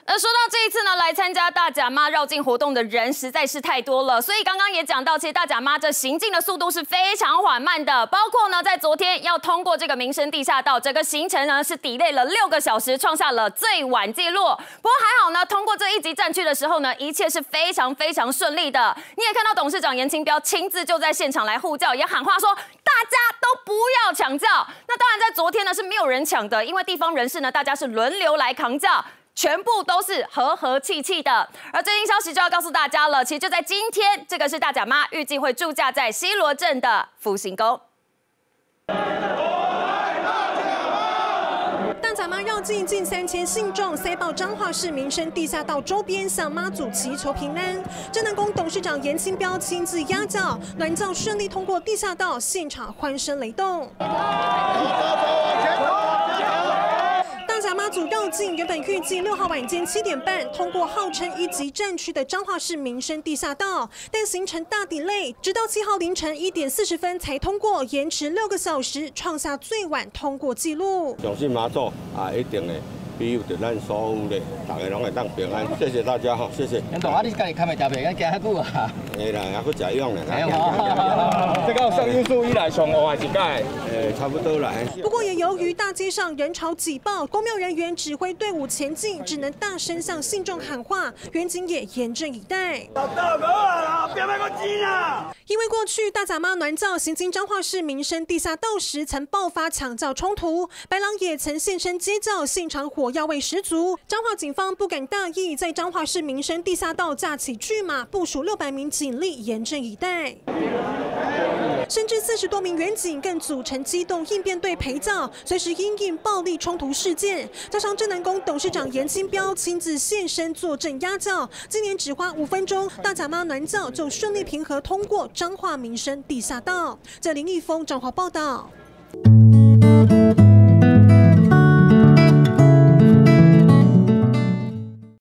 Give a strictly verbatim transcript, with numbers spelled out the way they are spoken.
而说到这一次呢，来参加大甲妈绕境活动的人实在是太多了，所以刚刚也讲到，其实大甲妈这行进的速度是非常缓慢的，包括呢在昨天要通过这个民生地下道，整个行程呢是 delay 了六个小时，创下了最晚纪录。不过还好呢，通过这一级战区的时候呢，一切是非常非常顺利的。你也看到董事长严清标亲自就在现场来护教，也喊话说大家都不要抢轿。那当然在昨天呢是没有人抢的，因为地方人士呢大家是轮流来扛轿。 全部都是和和气气的，而最新消息就要告诉大家了。其实就在今天，这个是大甲妈预计会驻驾在西螺镇的福兴宫。 大甲妈绕境近三千信众塞爆彰化市民生地下道周边，向妈祖祈求平安。镇南宫董事长严清标亲自压轿，銮轿顺利通过地下道，现场欢声雷动。 大甲妈祖绕境原本预计六号晚间七点半通过号称一级战区的彰化市民生地下道，但行程大 delay， 直到七号凌晨一点四十分才通过，延迟六个小时，创下最晚通过纪录。 相信妈祖啊，一定会庇佑着咱所有的，大家拢会当平安。谢谢大家哈，谢谢。 恁大啊，你家己开袂食袂？咱行遐久啊？ 会啦，还佫食用呢。 哎呀， 这个上优数以来上午还是届？ 呃，差不多啦。 不过也由于大街上人潮挤爆，公庙人员指挥队伍前进，只能大声向信众喊话，远景也严阵以待。因为过去大甲妈銮轿行经彰化市民生地下道时，曾爆发抢轿冲突，白狼也曾现身接轿，现场火药味十足。彰化警方不敢大意，在彰化市民生地下道架起巨马，部署六百名警力严阵以待。 甚至四十多名员警更组成机动应变队陪轿，随时因应暴力冲突事件。加上镇南宫董事长严清标亲自现身坐镇压轿，今年只花五分钟，大甲妈銮轿就顺利平和通过彰化民生地下道。这林义峰彰化报道。